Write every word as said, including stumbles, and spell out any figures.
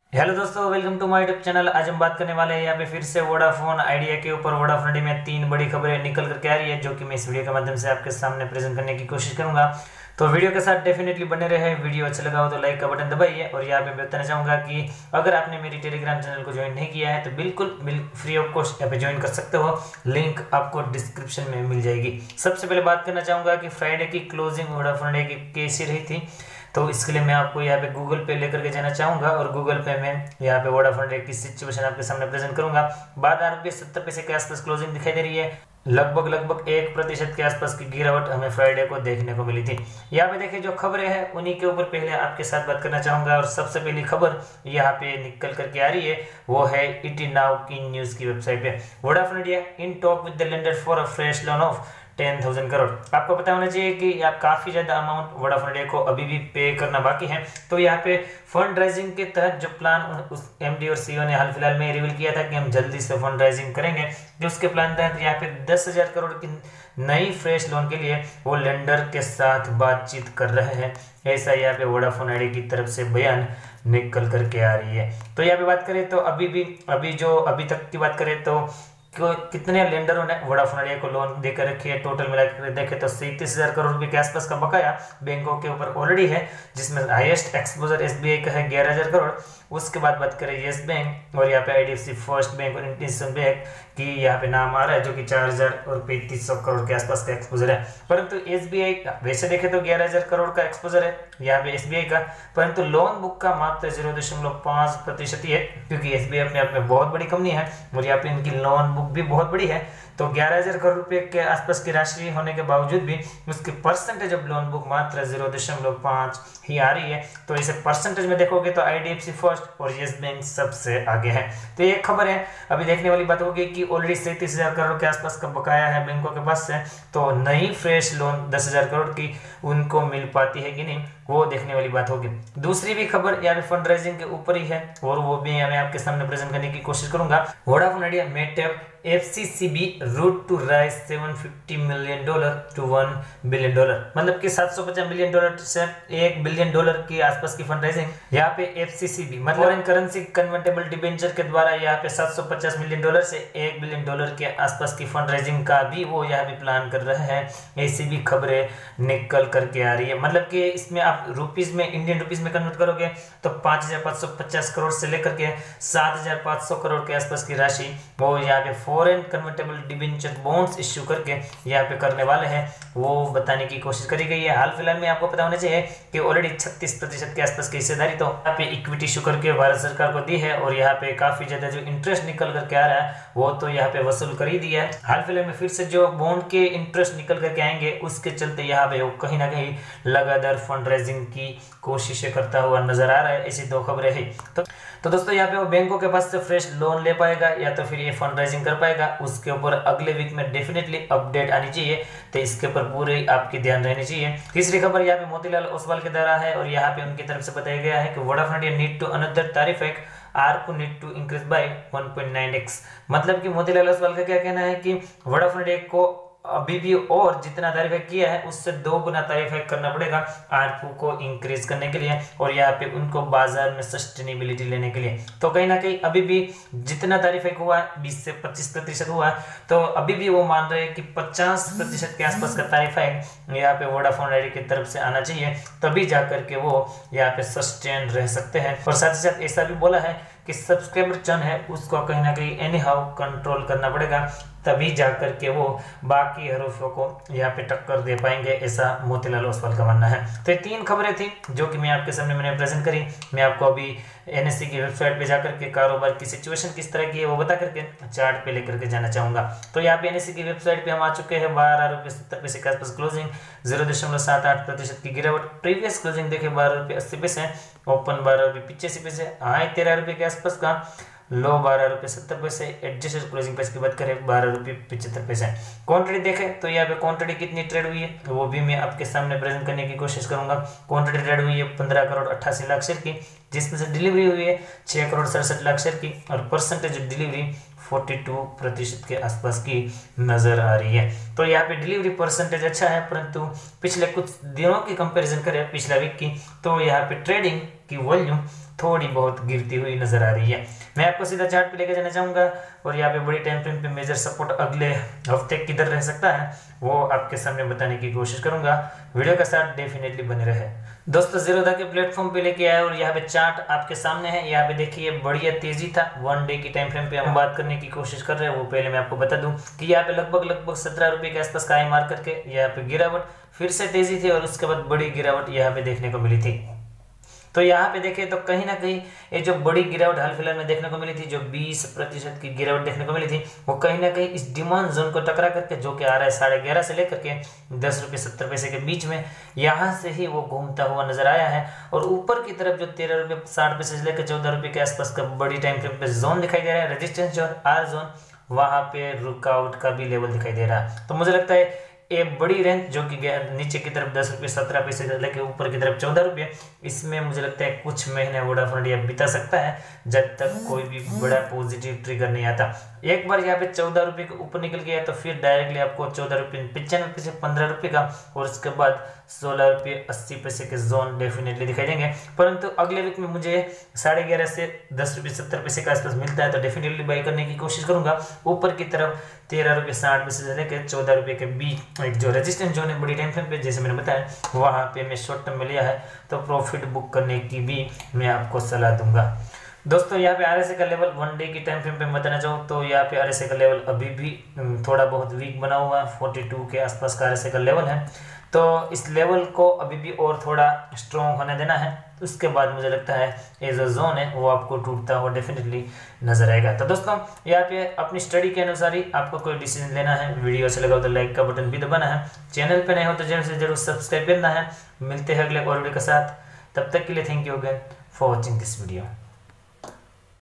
Hello दोस्तों, welcome to my YouTube channel. आज हम बात करने वाले हैं यहाँ पे फिर से वोडाफोन आइडिया के ऊपर। वोडाफोन आइडिया में तीन बड़ी खबरें निकल करके आ रही है जो कि मैं इस वीडियो के माध्यम से आपके सामने प्रेजेंट करने की कोशिश करूंगा। तो वीडियो के साथ डेफिनेटली बने रहे। वीडियो अच्छा लगा हो तो लाइक का बटन दबाइए। और यहाँ पे मैं बताना चाहूँगा कि अगर आपने मेरी टेलीग्राम चैनल को ज्वाइन नहीं किया है तो बिल्कुल फ्री ऑफ कॉस्ट यहाँ पे ज्वाइन कर सकते हो। लिंक आपको डिस्क्रिप्शन में मिल जाएगी। सबसे पहले बात करना चाहूँगा कि फ्राइडे की क्लोजिंग वोडाफोन आइडिया की कैसी रही थी, तो इसके लिए मैं आपको यहाँ पे गूगल पे लेकर के जाना चाहूँगा और गूगल पे में यहाँ पे वोडाफोन आइडिया की सिचुएशन आपके सामने प्रेजेंट करूंगा। बारह रुपये सत्तर पैसे के आसपास क्लोजिंग दिखाई दे रही है। लगभग लगभग एक प्रतिशत के आसपास की गिरावट हमें फ्राइडे को देखने को मिली थी। यहाँ पे देखिए जो खबरें हैं उन्हीं के ऊपर पहले आपके साथ बात करना चाहूँगा। और सबसे पहली खबर यहाँ पे निकल करके आ रही है वो है ईटी नाउ की न्यूज़ की वेबसाइट पे। Vodafone Idea in talk with the lender for a fresh loan of ten thousand crore. आपको पता होना चाहिए कि आप काफ़ी ज़्यादा अमाउंट वोडाफोन आइडिया को अभी भी पे करना बाकी है। तो यहाँ पे फंड राइजिंग के तहत जो प्लान उस एमडी और सीईओ ने हाल फिलहाल में रिवील किया था कि हम जल्दी से फंड राइजिंग करेंगे, कि उसके प्लान तहत यहाँ पे दस हजार करोड़ की नई फ्रेश लोन के लिए वो लेंडर के साथ बातचीत कर रहे हैं। ऐसा यहाँ पे वोडाफोन आइडिया की तरफ से बयान निकल करके आ रही है। तो यहाँ पे बात करें तो अभी भी अभी जो अभी तक की बात करें तो कितने लेंडरों ने वोडाफोन आइडिया को लोन देकर रखी है, टोटल मिलाकर देखे तो सैंतीस हजार करोड़ रुपए के आसपास का बकाया बैंकों के ऊपर ऑलरेडी है, जिसमें हाईएस्ट एक्सपोजर एसबीआई का है ग्यारह हजार करोड़। उसके बाद बात करें येस बैंक और यहाँ पे आईडीएफसी फर्स्ट बैंक और इंडसइंड बैंक की यहाँ पे नाम आ रहा है जो कि चार हजार और पैंतीस सौ करोड़ के आसपास का एक्सपोजर है। परंतु एसबीआई वैसे देखे तो ग्यारह हजार करोड़ का एक्सपोजर है यहाँ पे एसबीआई का, परंतु लोन बुक का मात्र जीरो दशमलव पांच प्रतिशत ही है, क्योंकि एसबीआई अपने आप में बहुत बड़ी कंपनी है और यहाँ पे इनकी लोन बुक भी बहुत बड़ी है। तो ग्यारह हजार करोड़ रुपए के आसपास की राशि होने के बावजूद भी उसकी परसेंटेज ऑफ लोन बुक मात्र जीरो दशमलव पांच ही आ रही है। तो इसे परसेंटेज में देखोगे तो आईडीएफसी फर्स्ट और येस बैंक सबसे आगे है। तो ये खबर है। अभी देखने वाली बात होगी कि ऑलरेडी सैंतीस हजार करोड़ के आसपास का बकाया है बैंकों के पास से, तो नई फ्रेश लोन दस हजार करोड़ की उनको मिल पाती है कि नहीं, वो देखने वाली बात होगी। दूसरी भी खबर यहाँ पे फंड राइजिंग के ऊपर ही है और वो भी मैं आपके सामने प्रेजेंट करने की कोशिश करूंगा। Vodafone Idea may tap FCCB route to raise सात सौ पचास million dollar to one billion dollar, मतलब कि सात सौ पचास मिलियन डॉलर से एक बिलियन डॉलर के आसपास की फंड राइजिंग यहाँ पे एफसीसीबी मतलब फॉरेन करेंसी कन्वर्टेबल डिबेंचर के द्वारा यहाँ पे सात सौ पचास मिलियन डॉलर से एक बिलियन डॉलर के आसपास की फंड राइजिंग का भी वो यहाँ पे प्लान कर रहे हैं। ऐसी भी खबरें निकल करके आ रही है। मतलब कि इसमें आप रुपीज में इंडियन रुपीज में कन्वर्ट करोगे तो पांच हजार पांच सौ पचास करोड़ से लेकर के सात हजार पांच सौ करोड़ के आसपास की राशि वो यहाँ पे foreign convertible debenture bonds issue करके यहाँ पे करने वाले हैं, वो बताने की कोशिश करी गई है। हाल फिलहाल में आपको पता होना चाहिए कि ऑलरेडी छत्तीस प्रतिशत के आसपास की हिस्सेदारी तो यहाँ पे इक्विटी इश्यू करके भारत सरकार को दी है और यहाँ पे काफी ज्यादा जो इंटरेस्ट निकल करके आ रहा है वो तो यहाँ पे वसूल कर ही दिया है। हाल फिलहाल में फिर से जो बॉन्ड के इंटरेस्ट निकल करके आएंगे उसके चलते यहाँ पे वो कहीं ना कहीं लगातार फंड राइजिंग की कोशिशें करता हुआ नजर आ रहा है। ऐसी दो खबरें हैं। तो तो दोस्तों यहाँ पे वो बैंकों के पास से फ्रेश लोन ले पाएगा या तो फिर ये फंड राइजिंग कर पाएगा, उसके ऊपर अगले वीक में डेफिनेटली अपडेट आनी चाहिए। तो इसके ऊपर पूरे आपकी ध्यान रहनी चाहिए। तीसरी खबर यहाँ पे मोतीलाल ओसवाल के द्वारा है और यहाँ पे उनकी तरफ से बताया गया है कि Vodafone Idea need to another tariff hike, ARPU need to increase by one point nine X. मतलब कि मोतीलाल ओसवाल का क्या कहना है कि वोडाफोन आइडिया को अभी भी और जितना तारीफ किया है उससे दो गुना तारीफ करना पड़ेगा आरपू को इंक्रीज करने के लिए और यहाँ पे उनको बाजार में सस्टेनेबिलिटी लेने के लिए। तो कहीं ना कहीं अभी भी जितना तारीफ हुआ है बीस से पच्चीस प्रतिशत हुआ है, तो अभी भी वो मान रहे हैं कि पचास प्रतिशत के आसपास का तारीफ है यहाँ पे वोडाफोन आइडिया की तरफ से आना चाहिए, तभी जाकर के वो यहाँ पे सस्टेन रह सकते हैं। और साथ ही साथ ऐसा भी बोला है कि सब्सक्राइबर चर्न है उसको कहीं ना कहीं एनी हाउ कंट्रोल करना पड़ेगा, तभी जाकर के वो बाकी हरूफों को यहाँ पे टक्कर दे पाएंगे, ऐसा मोतीलाल ओसवाल का मानना है। तो ये तीन खबरें थी जो कि मैं आपके सामने मैंने प्रेजेंट करी। मैं आपको अभी एनएससी की वेबसाइट पे जाकर के कारोबार की सिचुएशन किस तरह की है वो बता करके चार्ट पे लेकर के जाना चाहूंगा। तो यहाँ पे एनएससी की वेबसाइट पे हम आ चुके हैं। बारह रुपये सत्तर पैसे के आसपास क्लोजिंग, जीरो दशमलव सात आठ प्रतिशत की गिरावट। प्रीवियस क्लोजिंग देखे बारह रुपये अस्सी पैसे, ओपन बारह रुपये पिचासी पैसे, हाई तेरह रुपये के आसपास का, लो बारह रुपये सत्तर पैसे, एडजस्टेड क्लोजिंग प्राइस की बात करें बारह रुपये पिछहत्तर पैसे। क्वांटिटी देखें तो यहाँ पे क्वांटिटी कितनी ट्रेड हुई है वो भी मैं आपके सामने प्रेजेंट करने की कोशिश करूंगा। क्वांटिटी ट्रेड हुई है पंद्रह करोड़ अट्ठासी लाख शेयर की, जिसमें से डिलीवरी हुई है छह करोड़ सड़सठ लाख शेयर की और परसेंटेज डिलीवरी बयालीस प्रतिशत के आसपास की नज़र आ रही है। तो यहाँ पे डिलीवरी परसेंटेज अच्छा है, परंतु पिछले कुछ दिनों की कंपैरिजन करें पिछला वीक की, तो यहाँ पे ट्रेडिंग की वॉल्यूम थोड़ी बहुत गिरती हुई नजर आ रही है। मैं आपको सीधा चार्ट पे लेकर जाना चाहूँगा और यहाँ पे बड़ी टाइम फ्रेम पे मेजर सपोर्ट अगले हफ्ते किधर रह सकता है वो आपके सामने बताने की कोशिश करूंगा। वीडियो के साथ डेफिनेटली बने रहे। दोस्तों ज़ीरोधा के प्लेटफॉर्म पे लेके आया और यहाँ पे चार्ट आपके सामने है। यहाँ पे देखिए बढ़िया तेजी था। वन डे की टाइम फ्रेम पे हम बात करने की कोशिश कर रहे हैं, वो पहले मैं आपको बता दूं कि यहाँ पे लगभग लगभग सत्रह रुपये के आसपास का मार करके यहाँ पे गिरावट, फिर से तेजी थी और उसके बाद बड़ी गिरावट यहाँ पे देखने को मिली थी। तो यहाँ पे देखें तो कहीं ना कहीं ये जो बड़ी गिरावट हाल फिलहाल में देखने को मिली थी, जो बीस प्रतिशत की गिरावट देखने को मिली थी, वो कहीं ना कहीं इस डिमांड जोन को टकरा करके जो कि आ रहा है साढ़े ग्यारह से लेकर के दस रुपये सत्तर पैसे के बीच में, यहाँ से ही वो घूमता हुआ नजर आया है। और ऊपर की तरफ जो तेरह रुपये साठ पैसे से लेकर चौदह रुपये के आसपास का बड़ी टाइम फ्रेम पे जोन दिखाई दे रहा है, रेजिस्टेंस जोन, आर जोन, वहाँ पे रुकआउट का भी लेवल दिखाई दे रहा है। तो मुझे लगता है ये बड़ी रेंज जो कि नीचे की तरफ दस रुपये सत्रह पैसे से लेकर ऊपर की तरफ चौदह रुपये, इसमें मुझे लगता है कुछ महीने वोडाफोन आइडिया बिता सकता है जब तक कोई भी बड़ा पॉजिटिव ट्रिगर नहीं आता। एक बार यहाँ पे चौदह रुपये के ऊपर निकल गया तो फिर डायरेक्टली आपको चौदह रुपये पचानवे पैसे पंद्रह रुपये का और उसके बाद सोलह रुपये अस्सी पैसे के जोन डेफिनेटली दिखाई देंगे। परंतु अगले वीक में मुझे साढ़े ग्यारह से दस रुपये सत्तर पैसे के आसपास मिलता है तो डेफिनेटली बाई करने की कोशिश करूंगा। ऊपर की तरफ तेरह रुपये साठ पैसे से लेकर चौदह रुपये के बीच एक जो रेजिस्टेंस जोन है बड़ी टाइम फ्रेम पे, जैसे मैंने बताया, वहाँ पे मैं शॉर्ट टर्म में लिया है तो प्रॉफिट बुक करने की भी मैं आपको सलाह दूंगा। दोस्तों यहाँ पे आरएसए का लेवल वन डे की टाइम फ्रेम पे बताना चाहूँ तो यहाँ पे आरएसए का लेवल अभी भी थोड़ा बहुत वीक बना हुआ है, बयालीस के आसपास का आरएसए का लेवल है। तो इस लेवल को अभी भी और थोड़ा स्ट्रॉन्ग होने देना है, उसके बाद मुझे लगता है ये जो जोन है वो आपको टूटता हुआ डेफिनेटली नजर आएगा। तो दोस्तों यहाँ पे अपनी स्टडी के अनुसार ही आपको कोई डिसीजन लेना है। वीडियो अच्छा लगा तो लाइक का बटन भी दबाना है, चैनल पे नए हो तो जरूर से जरूर सब्सक्राइब करना है। मिलते हैं अगले और वीडियो के साथ, तब तक के लिए thank you again for watching this video.